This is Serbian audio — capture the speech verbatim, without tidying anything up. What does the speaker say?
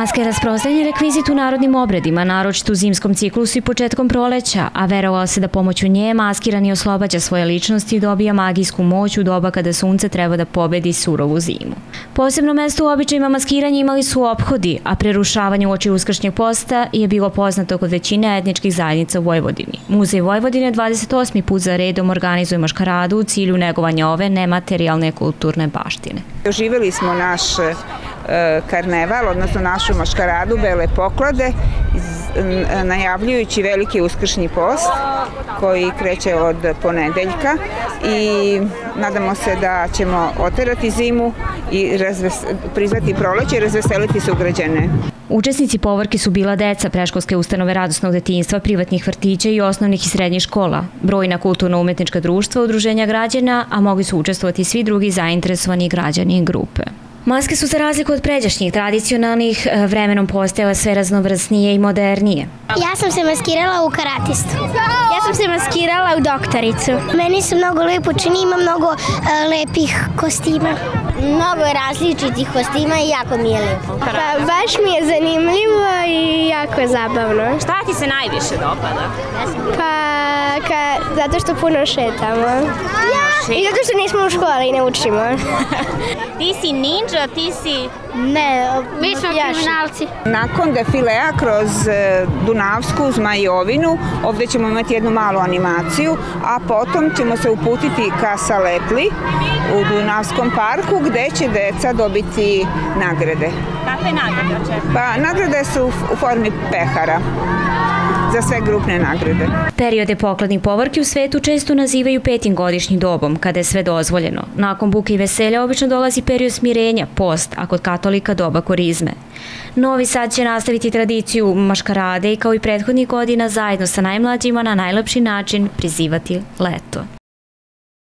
Maska je rasprostranjen rekvizit u narodnim obredima, naročito u zimskom ciklusu i početkom proleća, a verovalo se da pomoću nje maskirani oslobađa svoje ličnosti i dobija magijsku moć u doba kada sunce treba da pobedi surovu zimu. Posebno mesto u običajima maskiranja imali su ophodi, a prerušavanje uoči uskršnjeg posta je bilo poznato kod većine etničkih zajednica u Vojvodini. Muzej Vojvodine dvadeset osmi put za redom organizuje maškaradu u cilju negovanja ove nematerijalne kulturne baštine. Doživjeli smo naš karneval, odnosno našu maškaradu Bele poklade, najavljujući veliki uskršnji post koji kreće od ponedeljka i nadamo se da ćemo oterati zimu i prizvati proleće i razveseliti sugrađane. Učesnici povorki su bila deca predškolske ustanove radosnog detinjstva, privatnih vrtića i osnovnih i srednjih škola, brojna kulturno-umetnička društva, udruženja građana, a mogli su učestvovati svi drugi zainteresovani građani i grupe. Maske su za razliku od pređašnjih tradicionalnih vremenom postajale sve raznovrsnije i modernije. Ja sam se maskirala u karatistu. Ja sam se maskirala u doktoricu. Meni se mnogo lepo čini, ima mnogo lepih kostima. Mnogo je različitih kostima i jako mi je lepo. Pa baš mi je zanimljivo i jako zabavno. Šta ti se najviše dopada? Pa zato što puno šetamo. I zato što nismo u školi i ne učimo. Ti si ninja, ti si... Ne, mi smo kriminalci. Nakon defilea kroz Dunavsku zmajovinu, ovdje ćemo imati jednu malu animaciju, a potom ćemo se uputiti ka Salepli u Dunavskom parku gdje će deca dobiti nagrade. Kakve nagrade očekujete? Pa nagrade su u formi pehara za sve grupne nagrade. Periode pokladnih povorki u svetu često nazivaju petim godišnjim dobom, kada je sve dozvoljeno. Nakon buke i veselja obično dolazi period smirenja, post, a kod katolika doba korizme. Novi Sad će nastaviti tradiciju maškarade i kao i prethodnih godina zajedno sa najmlađima na najlepši način prizivati leto.